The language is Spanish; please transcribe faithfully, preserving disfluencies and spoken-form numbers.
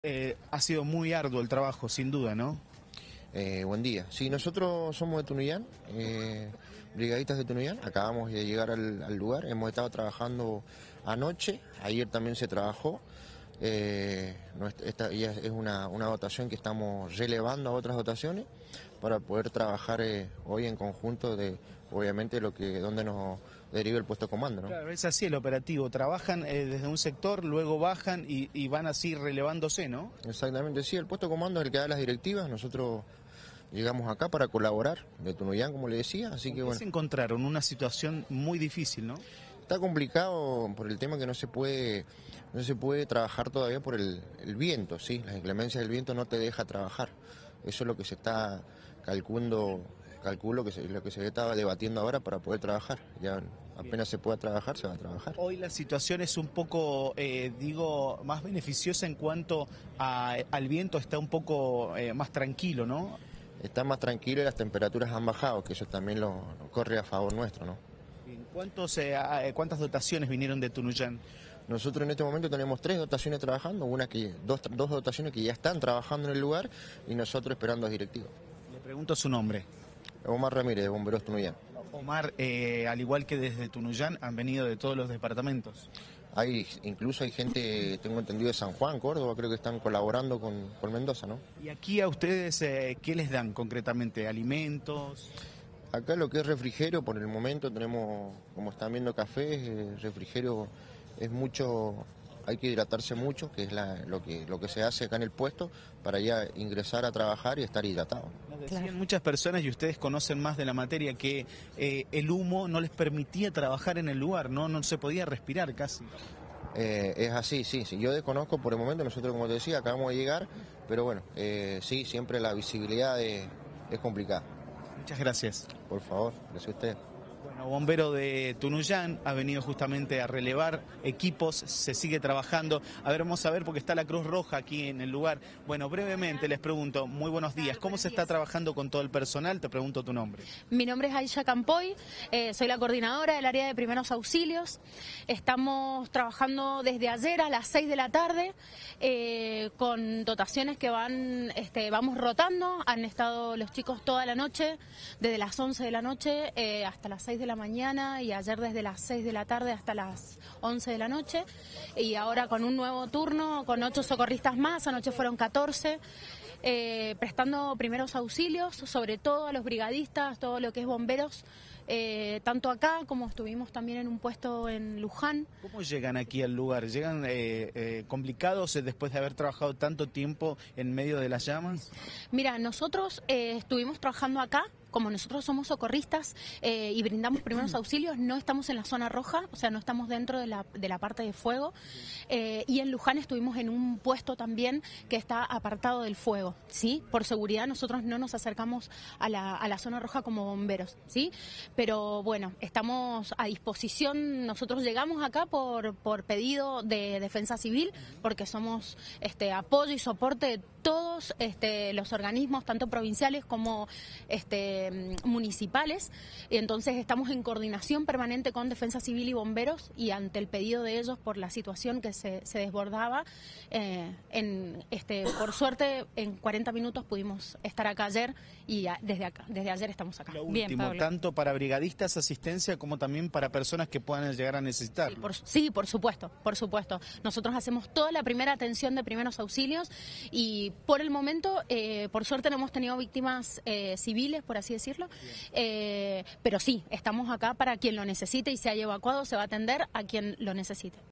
Eh, ha sido muy arduo el trabajo, sin duda, ¿no? Eh, buen día. Sí, nosotros somos de Tunuyán, eh, brigadistas de Tunuyán. Acabamos de llegar al, al lugar. Hemos estado trabajando anoche. Ayer también se trabajó. Eh, esta ya es una, una dotación que estamos relevando a otras dotaciones para poder trabajar eh, hoy en conjunto de, obviamente, lo que donde nos deriva el puesto de comando, ¿no? Claro, es así el operativo. Trabajan eh, desde un sector, luego bajan y, y van así relevándose, ¿no? Exactamente, sí. El puesto de comando es el que da las directivas. Nosotros llegamos acá para colaborar, de Tunuyán, como le decía, así que bueno. Se encontraron una situación muy difícil, ¿no? Está complicado por el tema que no se puede no se puede trabajar todavía por el, el viento, sí, las inclemencias del viento no te deja trabajar. Eso es lo que se está calculando, calculo que se, lo que se está debatiendo ahora para poder trabajar. Ya apenas se pueda trabajar, se va a trabajar. Hoy la situación es un poco, eh, digo, más beneficiosa en cuanto a, al viento, está un poco eh, más tranquilo, ¿no? Está más tranquilo y las temperaturas han bajado, que eso también lo, lo corre a favor nuestro, ¿no? ¿Cuántos, eh, ¿Cuántas dotaciones vinieron de Tunuyán? Nosotros en este momento tenemos tres dotaciones trabajando, una que dos, dos dotaciones que ya están trabajando en el lugar y nosotros esperando a los directivos. Le pregunto su nombre. Omar Ramírez, de Bomberos Tunuyán. Omar, eh, al igual que desde Tunuyán, han venido de todos los departamentos. Hay, incluso hay gente, tengo entendido, de San Juan, Córdoba, creo que están colaborando con, con Mendoza, ¿no? ¿Y aquí a ustedes eh, qué les dan concretamente? ¿Alimentos? Acá lo que es refrigerio, por el momento tenemos, como están viendo, café, eh, refrigerio es mucho, hay que hidratarse mucho, que es la, lo, que, lo que se hace acá en el puesto, para ya ingresar a trabajar y estar hidratado. Nos decían claro. Muchas personas, y ustedes conocen más de la materia, que eh, el humo no les permitía trabajar en el lugar, no, no se podía respirar casi. Eh, es así, sí, sí, yo desconozco por el momento, nosotros como te decía, acabamos de llegar, pero bueno, eh, sí, siempre la visibilidad de, es complicada. Muchas gracias. Por favor, gracias a usted. Bueno, bombero de Tunuyán ha venido justamente a relevar equipos, se sigue trabajando. A ver, vamos a ver porque está la Cruz Roja aquí en el lugar. Bueno, brevemente les pregunto, muy buenos días. ¿Cómo se está trabajando con todo el personal? Te pregunto tu nombre. Mi nombre es Aisha Campoy, eh, soy la coordinadora del área de primeros auxilios. Estamos trabajando desde ayer a las seis de la tarde eh, con dotaciones que van, este, vamos rotando. Han estado los chicos toda la noche, desde las once de la noche eh, hasta las seis de la mañana y ayer desde las seis de la tarde hasta las once de la noche y ahora con un nuevo turno con ocho socorristas más, anoche fueron catorce, eh, prestando primeros auxilios, sobre todo a los brigadistas, todo lo que es bomberos, eh, tanto acá como estuvimos también en un puesto en Luján. ¿Cómo llegan aquí al lugar? ¿Llegan eh, eh, complicados eh, después de haber trabajado tanto tiempo en medio de las llamas? Mira, nosotros eh, estuvimos trabajando acá. Como nosotros somos socorristas eh, y brindamos primeros auxilios, no estamos en la zona roja, o sea, no estamos dentro de la, de la parte de fuego. Eh, y en Luján estuvimos en un puesto también que está apartado del fuego, ¿sí? Por seguridad nosotros no nos acercamos a la, a la zona roja como bomberos, ¿sí? Pero bueno, estamos a disposición, nosotros llegamos acá por, por pedido de Defensa Civil, porque somos este, apoyo y soporte de todos este, los organismos, tanto provinciales como este, municipales, y entonces estamos en coordinación permanente con Defensa Civil y bomberos y ante el pedido de ellos por la situación que se, se desbordaba, eh, en, este, por suerte en cuarenta minutos pudimos estar acá ayer y a, desde acá, desde ayer estamos acá. Lo último, Bien, Pablo. Tanto para brigadistas, asistencia, como también para personas que puedan llegar a necesitar. Sí, por, sí, por supuesto, por supuesto. Nosotros hacemos toda la primera atención de primeros auxilios y por el momento, eh, por suerte no hemos tenido víctimas eh, civiles, por así decirlo, eh, pero sí, estamos acá para quien lo necesite y se haya evacuado, se va a atender a quien lo necesite.